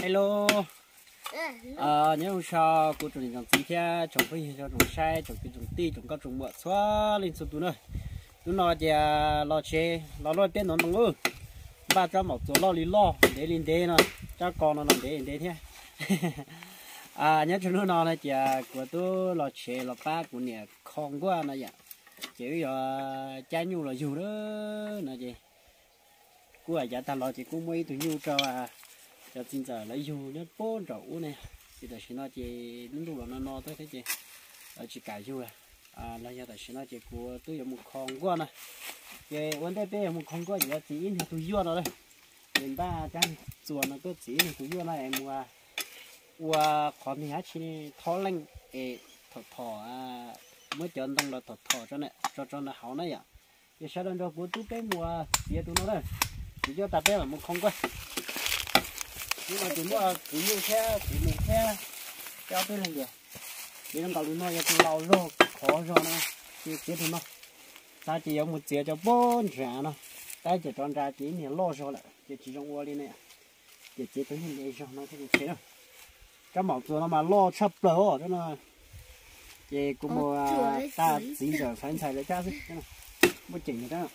Hello. Nhớ sao cô trồng trồng gì thế? Trồng cái gì cho trồng sai, trồng cái trồng ti, trồng các trồng bựa xóa lên xuống tụi nó. Tụi nó thì lo chế, lo bên nó nông ư. Ba cho một chỗ lo lý lo để lên đê nó, cho con nó làm để thế. Nhớ cho nó này thì của tôi lo chế lo ba của nè không quá này vậy. Chỉ trái nhu là dù đó này gì. Cô ở nhà ta lo chỉ cũng mấy tụi nhu cho chính giờ lấy dù nhớ bốn rượu này thì tại nó chỉ lúc là nó tới thế chị chỉ cài dù là giờ tại nó chỉ của tôi một con qua này cái vấn đề bây một con qua gì chỉ in tôi vô nó đây mình ba cái chuột nó có chỉ tôi vô này em qua còn thì hết chỉ thò lên thò mới chọn đông là thò cho này cho nó hảo này ạ giờ sau đó của tôi cái mùa gì tôi nó đây chỉ cho ta bé là một con qua nhưng mà chúng nó cứ như thế thì mình sẽ cho tới là gì thì nó bảo nó giờ tôi lau rồi khó rồi nè thì chết thôi nó ta chỉ có một chiếc cho bốn trả nó ta chỉ chọn ra chỉ nhiều lo rồi lại chỉ trong ô đi này chỉ tới hiện đây rồi nó thì thế đâu cái mỏตัวnó mà lo sắp lỡ cho nó thì cũng một ta chỉ giờ phải xài để cha chứ một chỉnh cái đó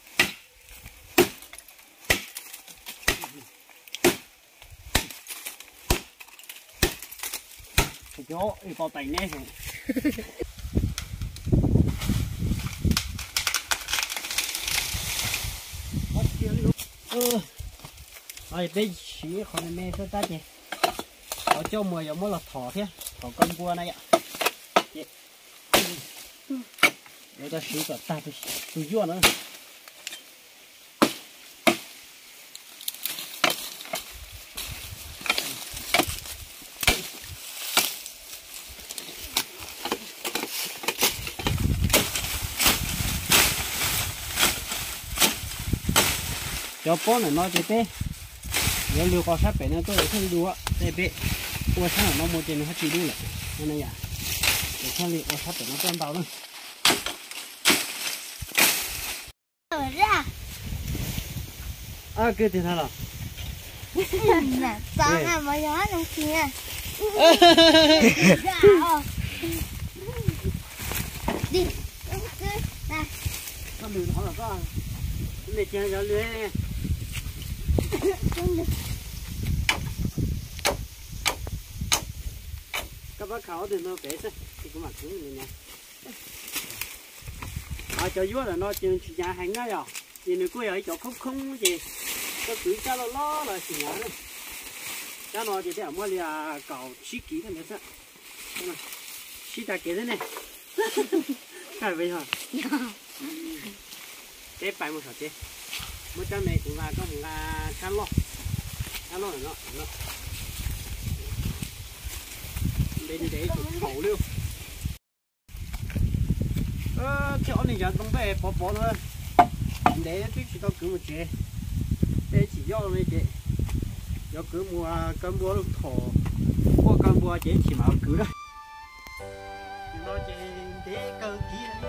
chỗ có tay nè rồi bây chỉ còn mẹ sao ta chứ ở chỗ mùa giống là thỏ thế thỏ con cua này ạ để ta xí cả ta tôi vô nữa cho bón này nó chỉ bé, nếu lưu có sát bé nó tôi không đua, để bé, qua sát nó một tiền nó chỉ đu lại, nên này à, để cho lưu có sát bé nó toàn tàu luôn. Ở ra. Cái tiền nào? Nè, sáng à mà gió nó kia. Đi, nè. Con đường họ là có. Để chơi cho lưới nè. Các bác khảo thì nó bể thôi, thì cũng mặc xuống này nè. Cho vua là nó chỉ nhà hành đó rồi, thì người quê ở chỗ không gì, có cứ cho nó lo là chỉ nhà này. Cho nó thì để mua là cầu xí kỹ thôi nữa sao? Xí ta kỹ thế này. Cái vậy hả? Để bài một số thế, một trăm này cũng là có một là khăn lo là nó để khẩu luôn chỗ này giờ không phải bỏ nữa để tôi chỉ có cứ một chế để chỉ do này chế do cứ mua cơm búa lúc thổ mua cơm búa chế chỉ mà cứ đó nó chế để cơ kia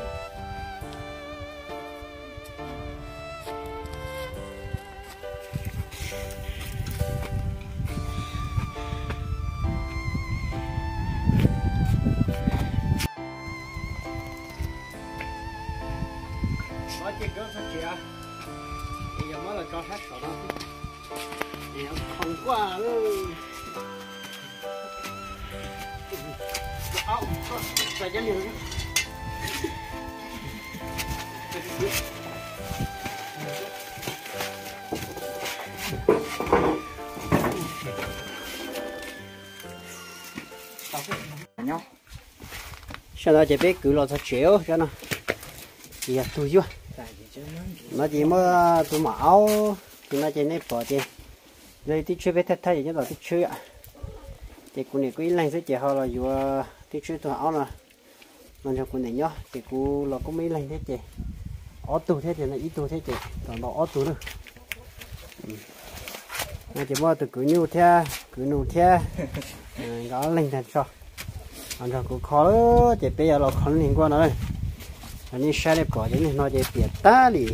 cái gấu thật chị ạ, bây giờ mới là cho hết rồi đó, thì nó không qua luôn, phải cho nhiều nhé, nhau, sau đó chị biết cứ lo thật chéo cho nó, thì tôi vô. Nó chỉ mới tụi máu thì nó chỉ nên bỏ tiền rồi tí chơi với thắt thay cho nó tí chơi ạ thì cô này cứ lành sẽ chỉ họ là vừa tí chơi tụi áo là nó cho cô này nhá thì cô là có mấy lành thế chị ó tù thế thì là ít tù thế chị còn nó ó tù nữa nó chỉ mua từ cứ nhu theo đó lành thật sao còn rồi cũng khó đó chị bây giờ là khó liên quan nữa anh ấy sai đẹp bỏ chứ nó chỉ biết ta đi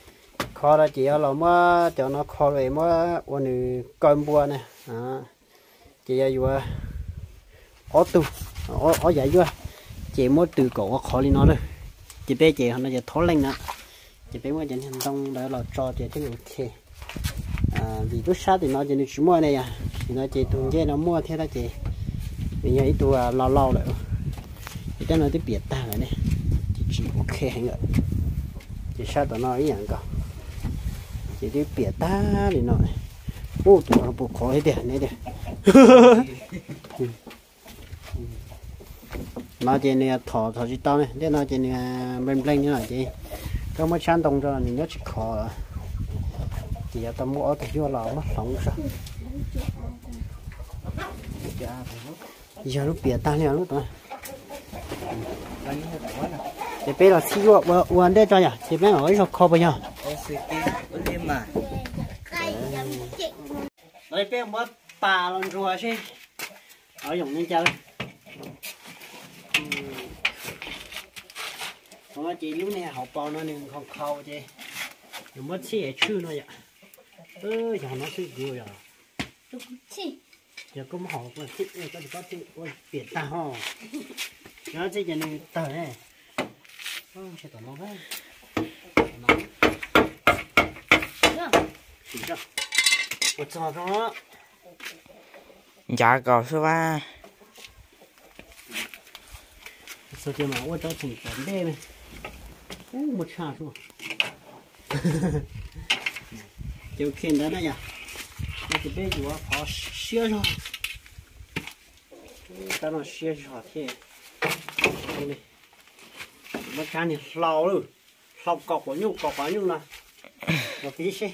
khó là chỉ là mà cho nó khó về mà ôn cơm bùa này chị vừa ó tu ó dạy vừa chị mới từ cổ khó đi nó rồi chị bé chị hôm nay chị thối lên nữa chị bé mới nhận hành động đó là cho chị thấy ok vì lúc sau thì nó chỉ mua này à thì nó chỉ tuần kia nó mua thế đó chị bây giờ ít tuổi lâu lâu rồi thì cho nó tiếp biệt ta rồi này chỉ ok hay ngờ chỉ sao tụi nó ý nhận cơ chỉ tiếp biệt ta thì nó ô tụi nó buộc khó hết đấy này đấy nó chỉ này thò chỉ tao này để nó chỉ này bên bên như này chị có mấy chán đông cho mình nhớ chỉ khó chỉ là tao mua thì chưa lò mất sống sao giờ lúc biệt ta này lúc đó chị bé là xí ruột uốn đây cho nhỉ chị bé ở trong kho bao nhiêu đấy bé mới bà lần rùa chứ ở dùng như chơi nó chỉ lúc này học bao nó nên không khâu chứ nhưng mất xí chữ nó vậy giờ nó xí rồi à giờ cũng học mà thích này có thích ôi biệt ta ho nó chỉ cho nên tờ này không sẽ tao nó hết một trò đó dạ có số ba số tiền mà tôi cho chỉ vấn đề này một trà thôi điều khiển đó này à cái bé chủ họ xia rồi tao nó xia rồi thế này mất cái này lâu rồi lâu cọc bao nhiêu là một tí xe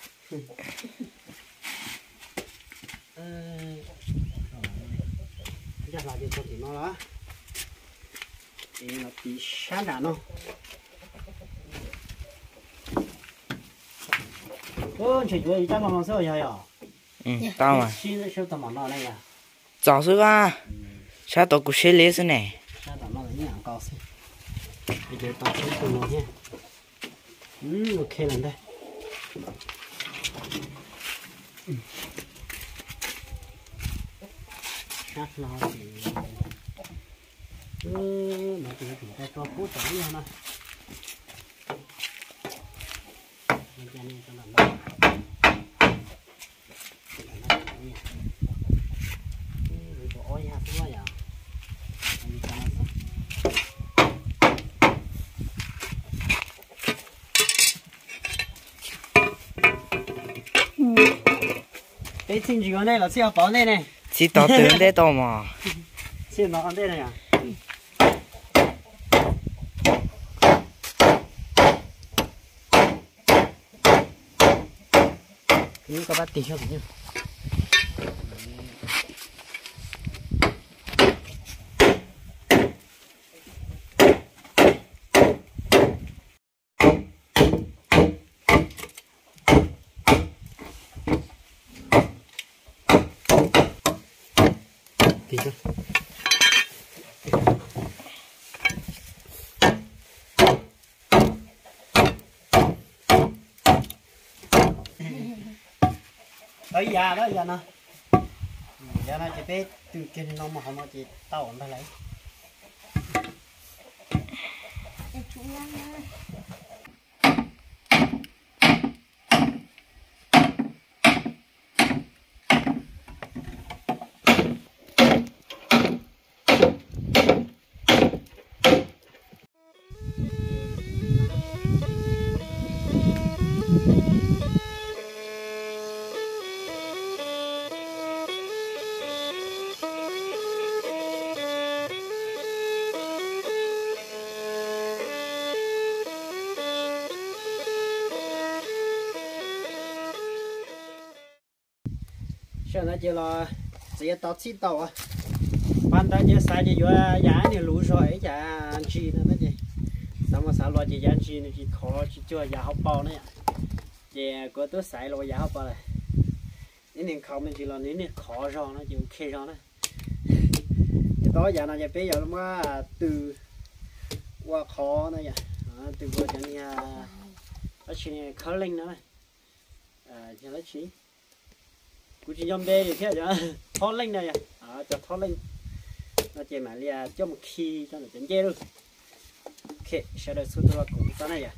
chắc là điều gì nó đó thì nó tí sáng đã nó chỉ chú ý chắc là nó sẽ ở tao mà xin số tầm nó này à 早是吧啥都不是类似呢 sao tầm nó như hàng cao xí bây giờ tao sẽ cùng nó nhé ok lần đây chắc là thì nó chỉ ta cho phút tới nha nó cho nên cho nó cái xin chỉ có này là siêu bảo này này chỉ tao tưởng đấy tao mà siêu nó ăn đây này à như các bác tìm cho nhá tìm cho tới già đó giờ nè giờ này chị bé từ kia nó mà không mà chị tao ổn đây lấy giờ này chỉ là chỉ tao chỉ tao à ban đầu chỉ sai chỉ vừa giá này lúa rồi giá chi nữa đấy xong mà sao lo chỉ giá chi này chỉ khó chỉ chưa giá học bao nữa chỉ có tôi sai lo giá học bao này nên không mình chỉ là nên khó rồi nó chỉ ok rồi đó thì đó giờ này bây giờ mà từ qua khó này từ qua cho nên ở trên khó lên nữa này cho nó chỉ cú chỉ nhom đê thì thế chứ thoát lên đây à cho thoát lên nó chỉ mà lia cho một khi cho nó chén dê luôn ok sau đó xuống tôi cũng cái này à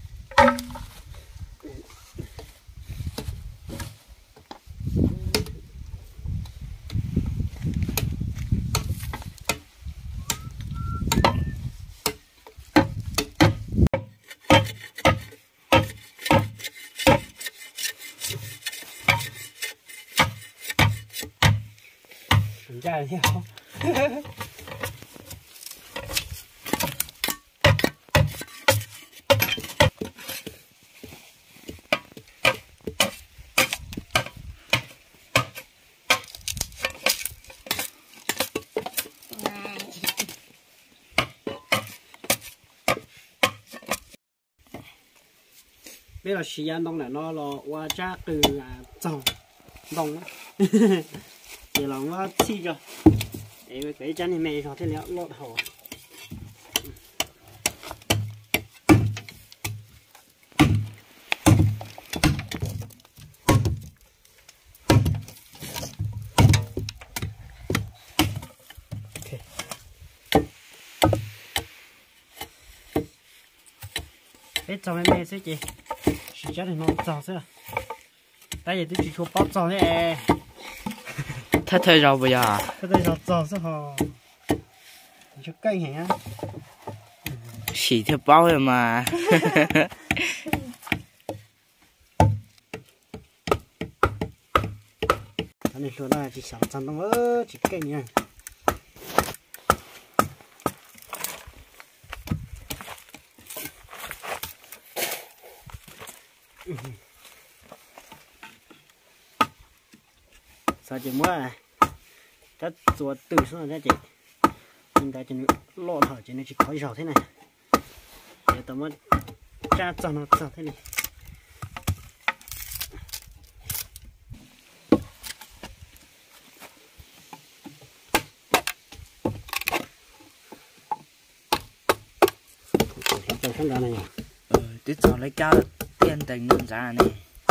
ra thế không bây giờ時間當然咯咯，我揸對就弄啦，thì lòng nó chi cho để cái chân thì mày cho thế léo lọt hồ biết cho mấy mẹ sẽ chị chỉ cho thì nó tròn sẽ tại vì tôi chỉ chụp bắp tròn thế Thế thôi rồi bây giờ. Thế thôi rồi tròn sẽ hò cho cây hả Xỉ theo bao rồi mà. cái này số là chỉ sáu trăm đồng ơ chỉ cây nha sao chị mua à các chuột từ xuống ra chị nhưng ta chỉ lọt thở chỉ nên chỉ có giỏ thế này để tao mới tra cho nó giỏ thế này tao không ra này Tiếp sau lấy cao tiền tình nâng ra này.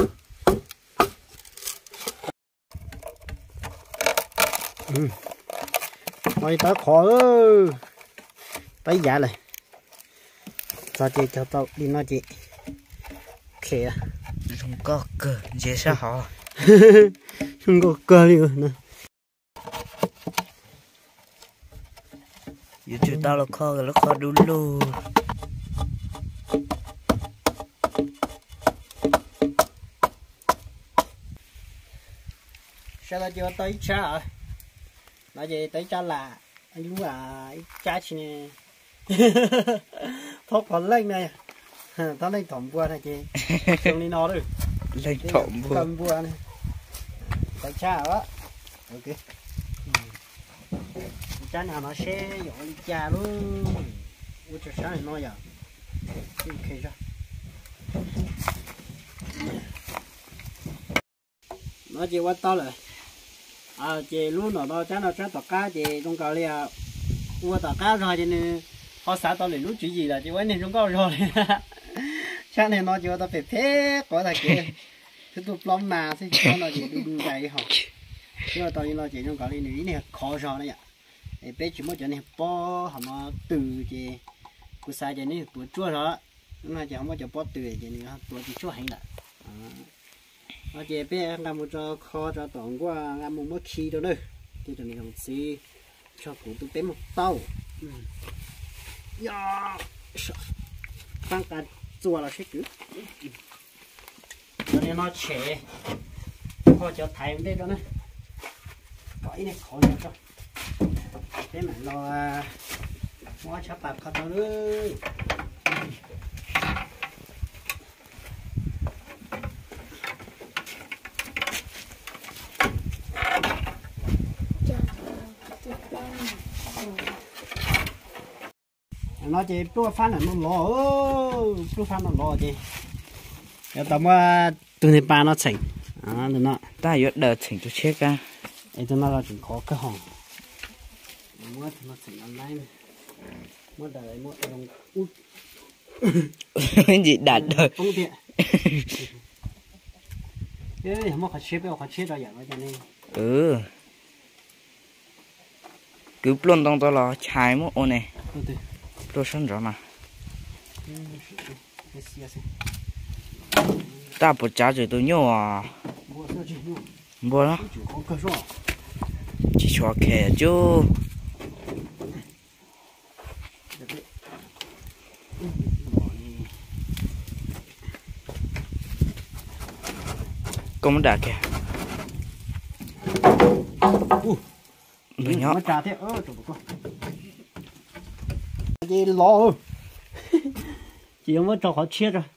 mày tao khó ơi tay giả này cho chị cho tao đi nói chị kìa Không có cơ dễ sao họ. không có cơ đi nè Giờ chúng tao là khó đủ luôn. sao tao chưa tới cha rồi nói gì tới cha là anh lúc là cha chị nè thoát còn lên này tao lên thỏm bùa này chị không đi nó được Lên thỏm vừa. cầm bùa này tới cha đó ok cha nào nó sẽ dọn đi cha luôn ui trời sáng này nói giờ ok chưa nói chị quá to rồi chị luôn ở đó chắc tọt cá chị trong cầu lia mua tọt cá rồi cho nên họ xả tao lấy lúc chuyện gì là chị quên nên trong cầu rồi chắc nên nó chưa tao phải thế có là kia thứ tụt lom mà thế cho nó chị đun dày họ nhưng mà tao như nó chị trong cầu lia này khó rồi đấy ạ để bé chỉ muốn cho nên bỏ họ nó từ chị cứ xài cho nên tuổi chua rồi nhưng mà chị không có cho bỏ từ chị nên tuổi chị chua hành lại ở chế bé làm một cho kho cho tổng qua làm một khi đó đây thì tụi mình làm gì cho cụ tụi bé một tàu ya tăng cả chùa là sẽ cứ cho nên nó trẻ kho cho thầy đây đó nè cái này khó nhất cho thế mà lo mua cho bạc kho tao nữa nó chỉ bữa phan là nó lò bữa phan nó lò chị giờ tao mua từ này ba nó chỉnh được nó Ta yếu đợt chỉnh cho chết ca. ấy cho nó là chỉ có cái hòn mua thì nó chỉnh online mua đời mua đồng út Gì đạt đời. không thiệt ê không có chế béo khó chế rồi vậy cho nên ừ cứ luôn đông đó là trái một ô này từ tôi sinh rồi mà cái xia xí ta bột chả rồi tôi nhớ à mua sao chứ mua mua đó chủ có cơ số chỉ cho kẻ chứ cũng đã kìa nó trả thế chụp con gì lo chỉ mới cho họ chia rồi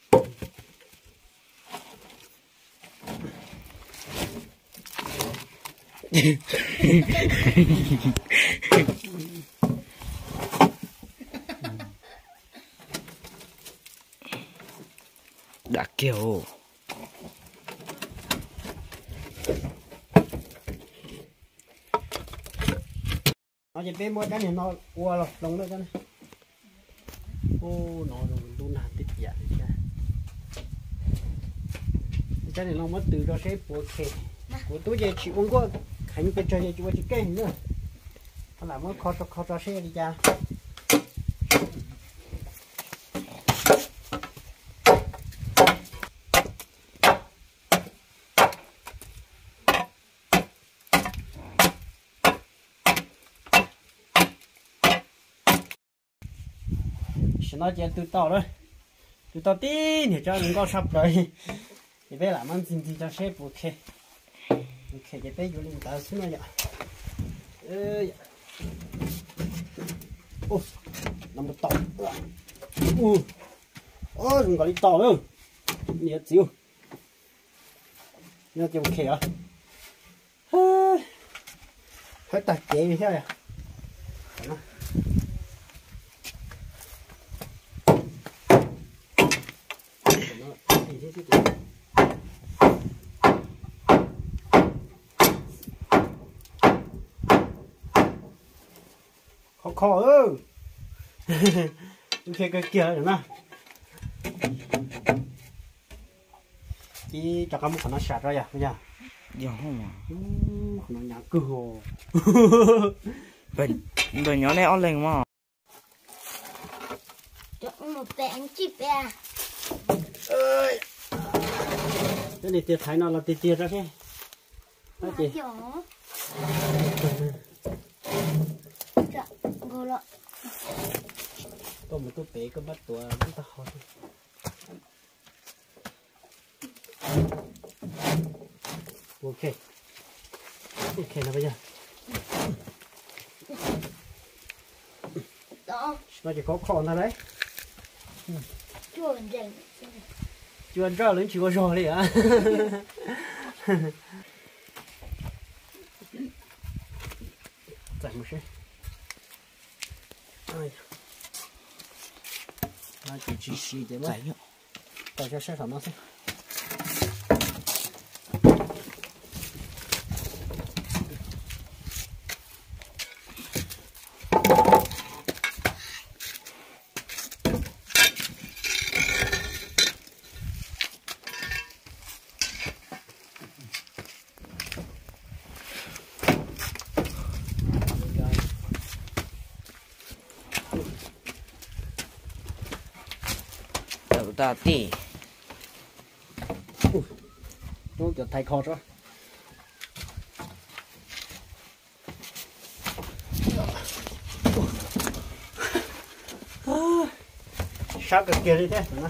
đã kiểu nó chỉ biết mỗi cái này nó qua rồi lồng nữa cái này ô nó rồi luôn là tích giả đấy cái này nó mất từ đó sẽ bộ khe của tôi giờ chỉ uống qua khánh cái chơi chỉ qua chỉ cái nữa nó làm mới khó cho xe đi cha nó chỉ từ tàu thôi từ tàu tí thì cho đừng có sập rồi thì bây làm ăn gì cho sếp ok ok cái bây giờ mình tạo xuống này vậy ô nằm một tàu đừng có đi tàu đâu nhiều chiều nhiều chiều ok à hết tài chế như thế này khó ư cái kia được nè chỉ cho các nó sạch rồi à bây giờ giờ không mà nó nhả cơ hồ bây nhỏ này ăn lên mà chọn một bẹn chip à ơi cái này tiệt thái nó là tiệt ra cái nó chị tôi một tôi bé có bắt tuổi chúng ta hỏi ok ok là bây giờ đó nó chỉ có còn thôi đấy chưa ra lên chỉ có rồi đấy à giải một chút nó chỉ xì thế mà tại cho sẽ nó xem ta tỉ nó kiểu thay kho rồi sao cái kia đi thế này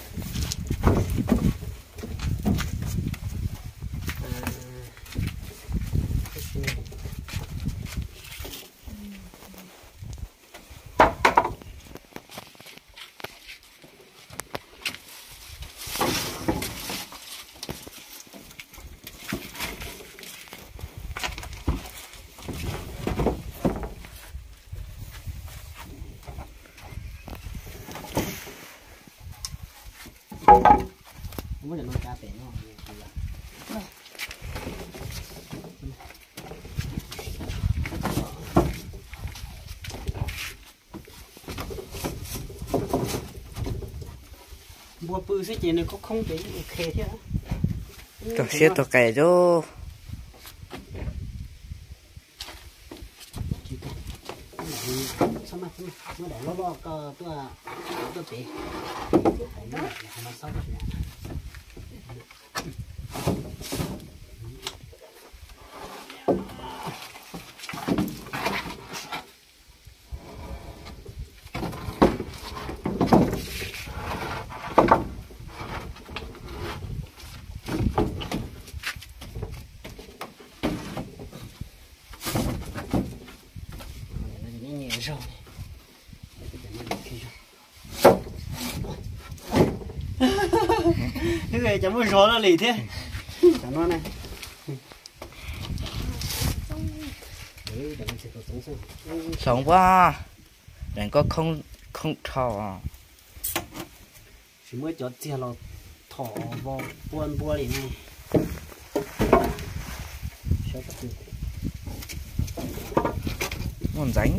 không có được nói cá bể nó bùa bự sẽ chỉ nó có không chỉ ok thế Cho xe tao cày cho. Sao mà để lo tôi bị nó sao rau cái này chẳng muốn gió nó lì thế chẳng nó này Sống quá. Đừng có không thò à. chỉ mới cho tiền là thỏ vào buôn lì này Ngon ránh.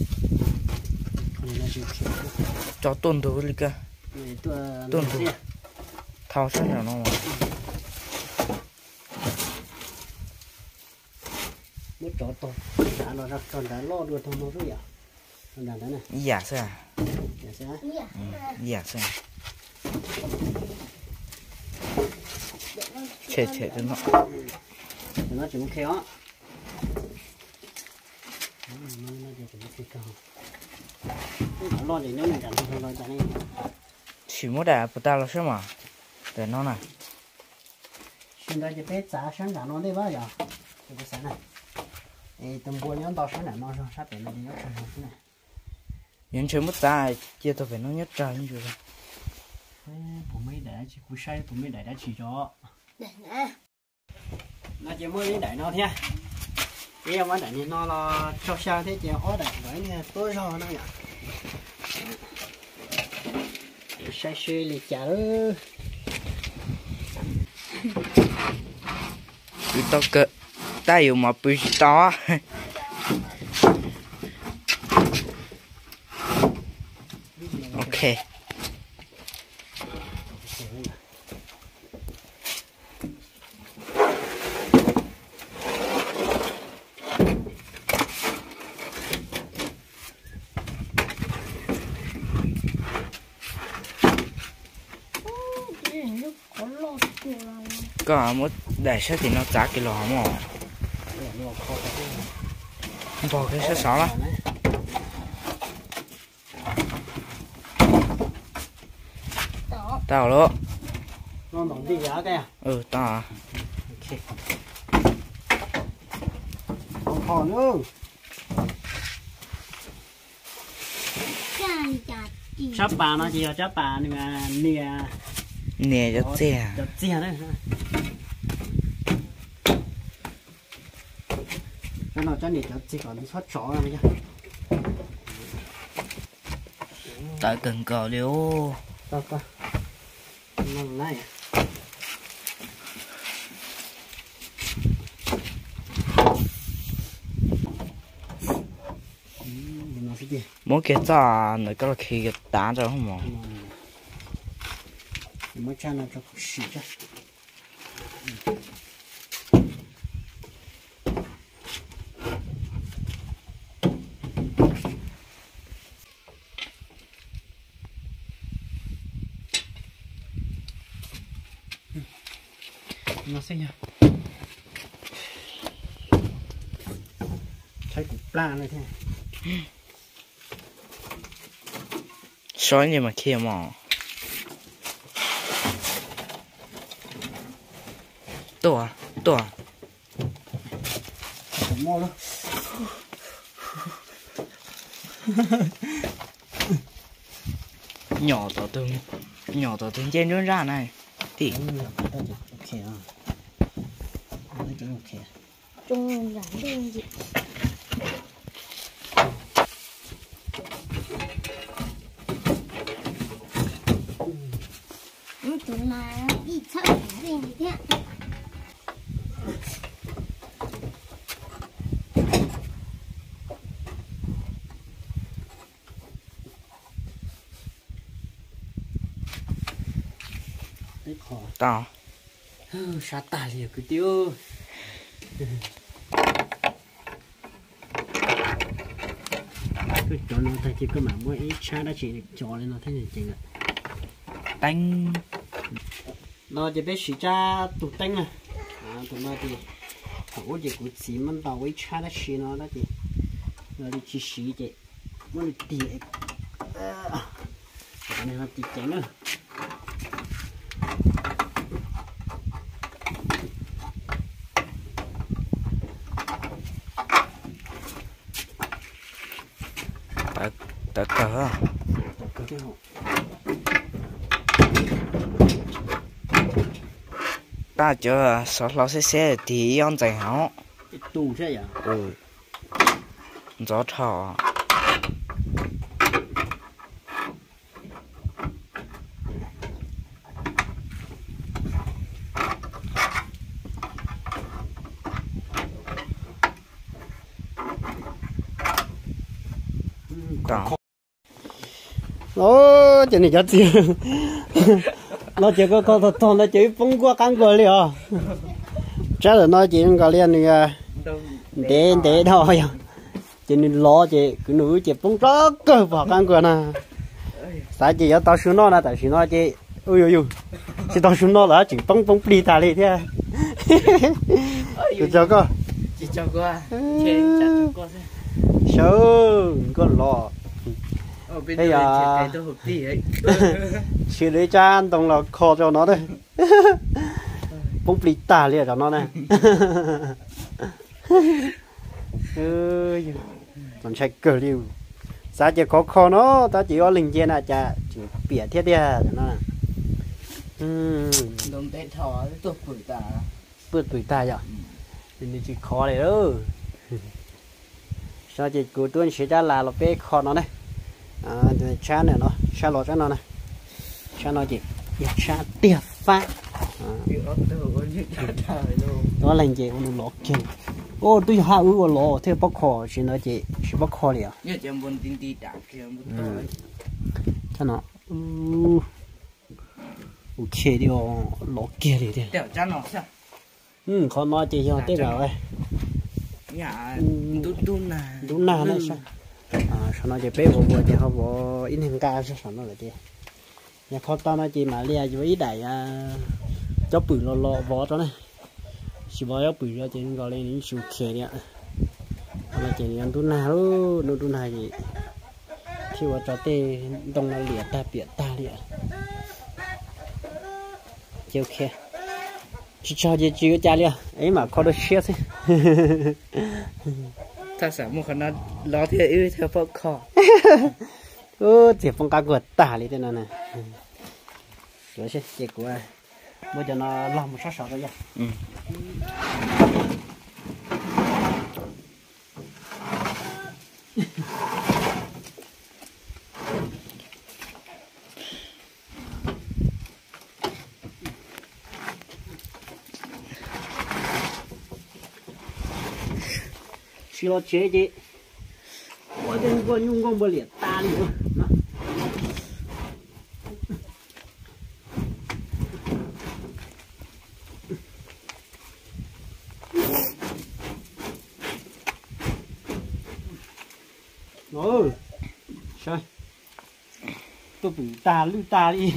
Cho tuần thú đi cơ. Tuần thú. Thao sát nào nó mà. mới chó to đã nó ra còn đã lo được thằng nó rồi à còn đã này Dạ sao? dạ sẽ Dạ sao? Chết cho nó chỉ muốn khéo nó lo để nếu mình chẳng không lo cho nên chỉ muốn đã bắt ta là sao mà để nó này hiện tại chỉ biết giá sáng giá nó đi bao giờ cái sáng này tầm buổi nhóm tao sáng này mong sao sắp đến nó đi nhất trong thế này những chuyện mất ta chia tao phải nó nhất trời như vậy bố mấy để chỉ cú say bố mấy để đã chỉ cho để nè nó chỉ mới đến để nó thế bây giờ mà để nó là cho sao thế chỉ ở để đấy nè tối rồi nó nhỉ say suy liệt chở tụi tao cỡ ta yêu mà bị to ok có một để sẽ thì nó trả cái lò mà bỏ cái sẽ xóa lắm tao đó nó đồng đi giá cái à tao à ok không còn nữa chắp bà nó chỉ là chắp bà nhưng mà nè cho xe đấy cái nào cho nè cho chỉ còn thoát chó rồi nhá tại cần cờ liêu tao nó này muốn cái ta nữa cái là khi cái đá cho không mà mới cha nó cho xỉ chứ nó sẽ nhá thấy cục pla này thế sói nhưng mà kia mà to không mua đâu nhỏ tao từng trên đơn ra này thì ok à nó chỉ ok trung rắn trung gì chúng mà đi chơi gì thế tao sát tà liền cứ tiêu cứ cho nó thay chỉ có mà mỗi ít cha đã chỉ cho lên nó thế này chừng ạ tanh nó chỉ biết chỉ cha tụt tanh à tụi nó thì ủa chỉ cũng chỉ mình bảo với cha đã chỉ nó đó thì nó đi chỉ chỉ chị muốn đi tiệt cái này nó tiệt chén nữa tất cả cái hộ ta chờ sao lão xe thì ăn chạy hảo tù thế à gió thọ nó chỉ này cho chị nó chỉ có con thật thon nó chỉ phun qua cắn qua liền chắc là nó chỉ có liền này để thôi chỉ nên lo chị cứ nữ chị phun rất cơ vào cắn qua nè sao chị ở tao xuống nó là tại vì nó chị ui ui chị tao xuống nó là chỉ phun đi ta đi thế cứ cho cô chỉ cho qua trên chặt qua sâu con lo bây giờ xử lý chan đồng là kho cho nó đây bông bị tả liền cho nó này còn chạy cờ liu giá chỉ có kho nó ta chỉ có linh kiện là chả chỉ bịa thiết đi cho nó đồng tệ thỏ tôi bự tả vậy thì chỉ kho này đó sao chỉ cứ tuân sẽ ra là bé kho nó này cha này nó cha lọt cho nó này cha nó gì cha tiệt phá đó là gì ông lọt kia ô tôi hạ ư của lọt theo bóc kho chỉ nó gì chỉ bóc kho liền nhớ chém bún tin tì đạp kia cho nó ok đi lọt kia đi đi đẻo cha nó sao khó nói chỉ cho tiếc rồi nhà đun nà này sao sao nó chỉ bé bộ bộ chỉ họ bộ in hình cao sao nó là gì nhà khó tao nó chỉ mà lia chỉ ý đại cho bự lo vó cho này chỉ vó cho bự ra chỉ gọi lên những sụt khe nè mà chỉ ăn đun nà luôn đun nà gì khi mà cho tê đông nó liệt ta bịa ta liệt chiều khe chỉ cho chỉ cha liệt ấy mà có được shit thôi ta sẽ một khả năng lo thì ư theo bóc kho chỉ phong cá gợt tả đi thế nào này rồi chứ chỉ của bây giờ nó làm một số rồi vậy xí lo chế chứ我这我用过不了大力嘛。哦，sao? Tôi bị ta đi.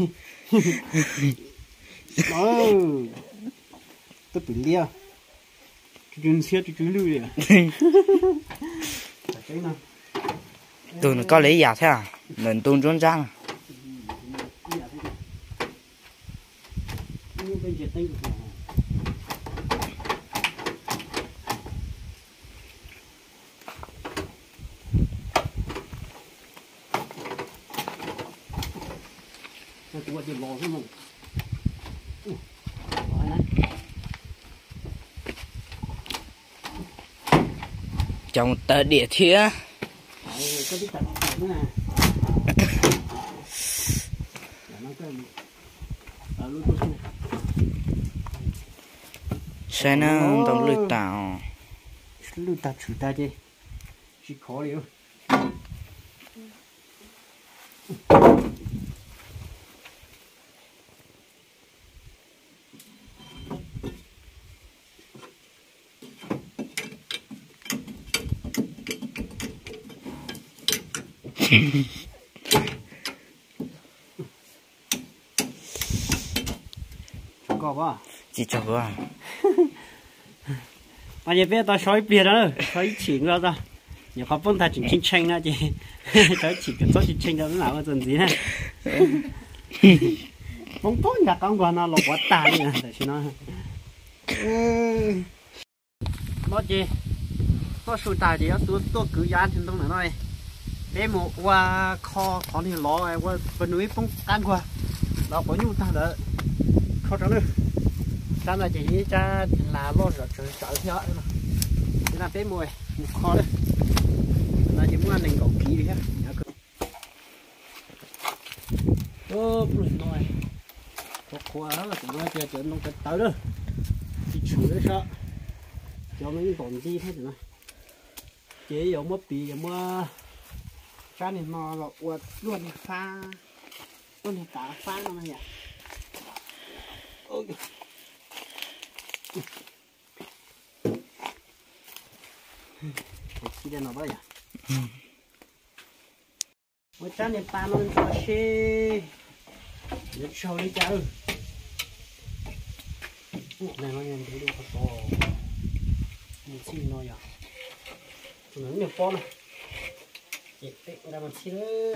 Tôi bị lia. Chúng xe chúng lưu đi. tụi nó có lấy giả thế à nên tụi trốn răng trong tờ địa thía xe nó tao lưỡi tàu chủ ta chứ chỉ khó liệu có ba chỉ cho qua mà giờ biết tao sói bia đó sói chỉ ra ta nhiều khó phân thật chỉnh chênh đó chị sói chỉ cái số chỉnh chênh đó nó nào có gì này không tốt nhà con còn nó lột quá tài nè để xin nó chị có số tài gì đó tôi cứ dán trên tông này nói để một qua kho có thì lò qua bên núi phong can qua nó có nhu ta đỡ khó trắng nữa ta là chỉ cha là lo rồi trời theo mà thế là bé mùi một kho đấy là chỉ muốn ăn đỉnh cầu kỹ đi hết ô bùn nói có khoa là cũng nói chơi nó cái tới đó đi chửi đấy sao cho mấy còn gì hết rồi chế giống mất bị giống cha này nó là uất luôn pha luôn cả pha nó nhỉ khi đây nó bao giờ một cha này pha nó cho xe để cho đi chơi này nó nhận thấy được có mình xin nó nhỉ nó nhiều con này chị tịnh ra một xí nữa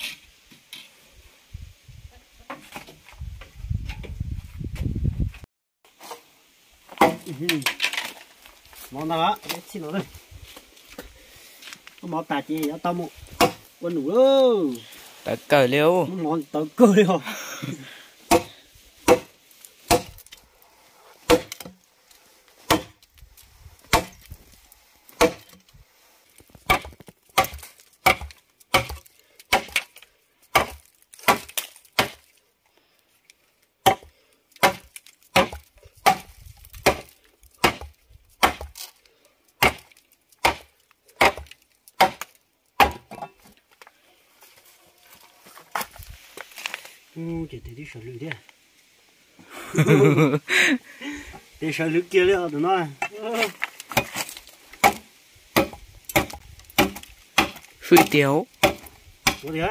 món nào á xin nó đây có món tạt gì đó tao một con đủ đâu tới cởi liêu món tao cười không chỉ để đi sợ lưỡi đấy để sợ lưỡi kia nữa tụi nó suy tiếu có gì á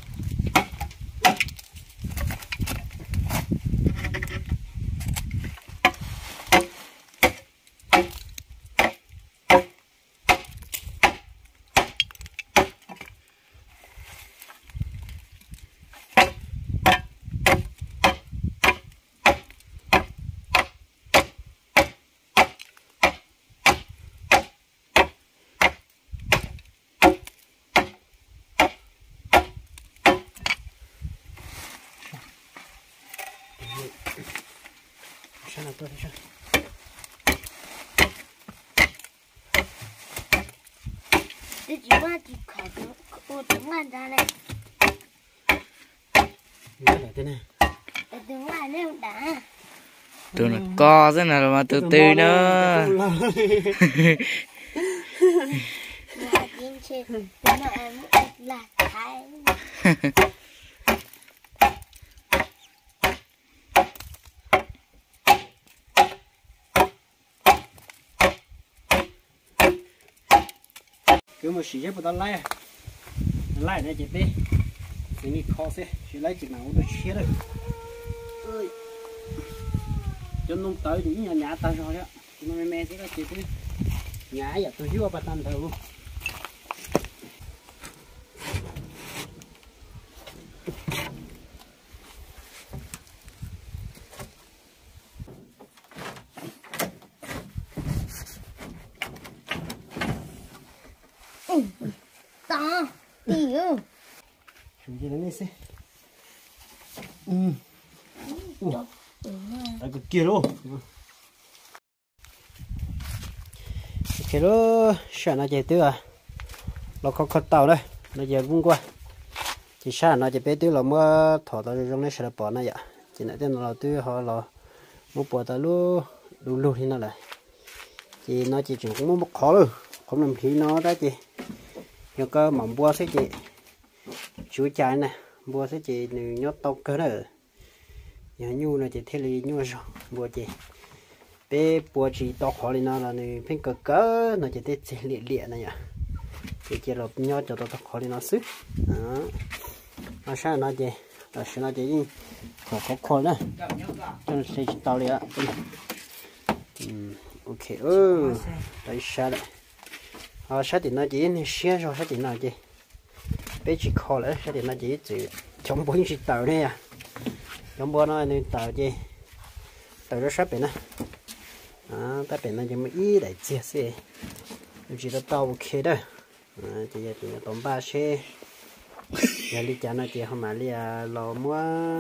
sao tôi sao 这句话就考的我等俺家嘞， cái này thế này 等俺那打， từ nó co rất là mà từ từ nữa 拉进去，等俺拉开。 cứ một xí bắt đầu lại này chị đi thì đi khó xe chỉ lấy chị nào được chia rồi ơi cho nó tới những nhà ta rồi đó nó mẹ sẽ có chị đi nhà giờ tôi hiếu bà tan thầu luôn Tao, tiểu. chúng gì đấy xe tại cái kia đâu cái đó sợ nó chạy tứ à nó có tàu đây nó giờ vung qua chỉ sợ nó chạy bé tứ là mua thọ tao trong này sợ bỏ này vậy chỉ là tên nó tứ họ là mua bỏ tao luôn đủ luôn thì nó lại chỉ nó chỉ cũng mua một khó luôn không làm khí nó đó chị nhưng có mỏng bua sẽ chị chuối trái này bua sẽ chị nhót tóc cơ nữa nhà nhu là chị thế là nhu rồi bua chị bé bua chỉ to khó lên nó là này phên cỡ nó chỉ tết liệt liệt này nhỉ chỉ là nhau cho tao khó đi nó xứ nó sao nó gì là sao nó gì khó nữa cho nó sẽ tao liền ok đấy sao đấy sao thì nó chỉ xe rồi sao thì nó gì bé chỉ khó đấy sao thì nó chỉ chống bốn chỉ tàu này à chống bốn nó nên tàu gì tàu nó sắp bên này ta bên này chỉ mới ít để chia sẻ chỉ là tàu ok đó chỉ là tôm ba xe giờ đi chợ nó chỉ không mà đi lò mua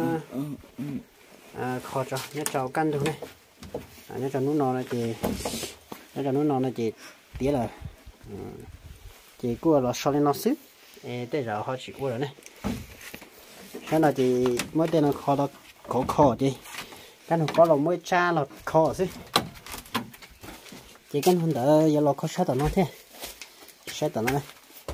kho cho nhớ trâu canh thôi này nhớ trâu núi non là chỉ nhớ trâu núi non là chỉ tía là chỉ cua lò xào lên nó xứ để rồi họ chỉ cua rồi này cái nào chỉ mới tên nó kho đó kho chứ cái nó có lò mới cha là kho xứ chỉ cái hôm đó giờ lò kho sát tao nó thế sát tao nó này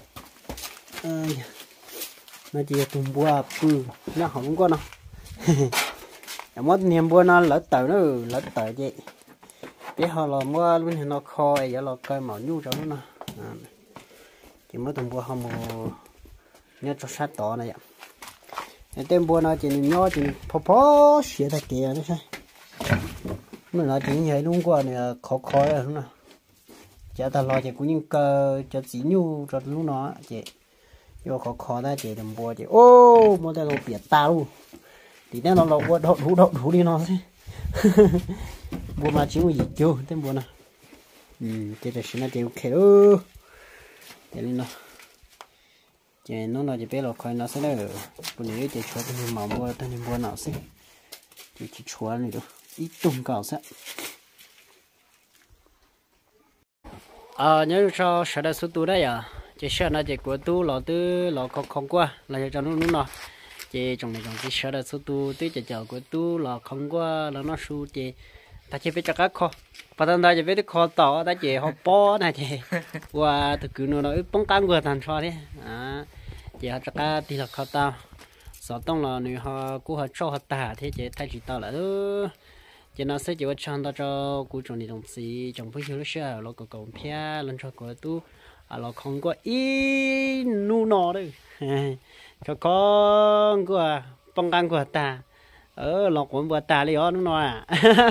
nó chỉ tùng bùa nó không có đâu mỗi niềm bùa nó lỡ tờ vậy biết họ là mua luôn thì nó kho giờ là coi màu nhu cho nó chỉ mới tùng bùa không nhớ cho sát tỏ này vậy tên bùa nó chỉ nhỏ chỉ phô xịt thật kìa nó sao nó nói chuyện vậy đúng qua này khó rồi đúng không chả ta lo chỉ cũng những cơ cho chỉ nhu cho lúc nó chị vô khó ra chị đừng bùa chị ô một cái đồ biệt ta luôn thì nó là bùa đậu đi nó thế bùa mà chỉ có gì chưa tên bùa nào chị là xin nó chị ok đó chị lên nó chị nó là chị bé là coi nó sẽ là bữa nay chị cho cái màu bùa tên bùa nào xí chị chỉ chua này đâu ít tung cao sẽ nhớ cho sợ đã số tu đấy à chỉ sợ nó chỉ của tu lọ tư lọ không qua là cho nó nó chỉ trong này trong chỉ sợ đã số tu tư chỉ chờ của tu lọ không qua là nó su chỉ ta chỉ biết cho các kho và thằng ta chỉ biết kho tỏ ta chỉ họ bó này chỉ qua từ cứ nó bóng cán vừa thành so thế chỉ họ cho các thì là kho tao sợ tông là người họ của họ cho họ tả thế chỉ thay chỉ tao là chỉ nó sẽ chỉ có chọn đó cho cụ trồng này đồng gì trồng với nhiều lúc nó có còn phe lên cho của tu nó không có ít nu nọ đấy cho con của bông căng của ta lọc của vừa ta lấy nó nọ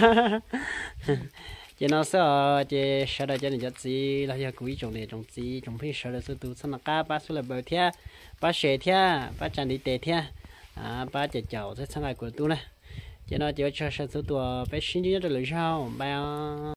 chỉ nó sẽ chỉ sau đó cho nên cho gì là cho cụ trồng này trồng gì trồng với sau đó sẽ tu xong là cá ba số là bờ thia ba sẻ thia ba chăn đi tè thia ba chè chậu sẽ sang ngày của tu này cho nó chỉ cho sản xuất tua bé xin cho nó được sao bao